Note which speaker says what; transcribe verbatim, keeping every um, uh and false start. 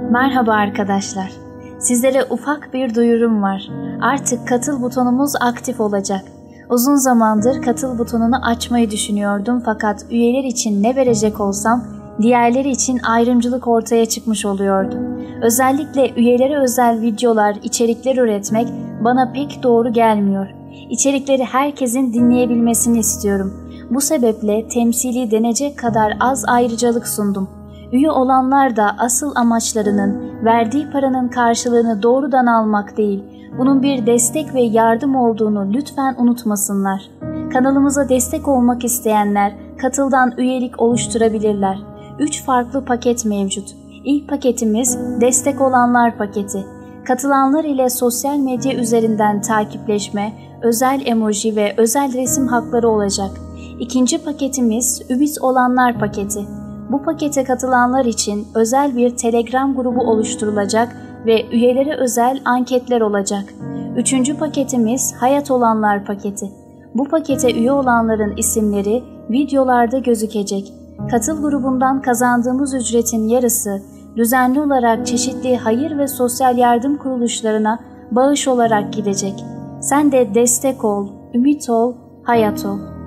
Speaker 1: Merhaba arkadaşlar. Sizlere ufak bir duyurum var. Artık katıl butonumuz aktif olacak. Uzun zamandır katıl butonunu açmayı düşünüyordum fakat üyeler için ne verecek olsam diğerleri için ayrımcılık ortaya çıkmış oluyordu. Özellikle üyelere özel videolar, içerikler üretmek bana pek doğru gelmiyor. İçerikleri herkesin dinleyebilmesini istiyorum. Bu sebeple temsili denecek kadar az ayrıcalık sundum. Üye olanlar da asıl amaçlarının verdiği paranın karşılığını doğrudan almak değil, bunun bir destek ve yardım olduğunu lütfen unutmasınlar. Kanalımıza destek olmak isteyenler katıldan üyelik oluşturabilirler. Üç farklı paket mevcut. İlk paketimiz destek olanlar paketi. Katılanlar ile sosyal medya üzerinden takipleşme, özel emoji ve özel resim hakları olacak. İkinci paketimiz ümit olanlar paketi. Bu pakete katılanlar için özel bir Telegram grubu oluşturulacak ve üyelere özel anketler olacak. Üçüncü paketimiz hayat olanlar paketi. Bu pakete üye olanların isimleri videolarda gözükecek. Katıl grubundan kazandığımız ücretin yarısı düzenli olarak çeşitli hayır ve sosyal yardım kuruluşlarına bağış olarak gidecek. Sen de destek ol, ümit ol, hayat ol.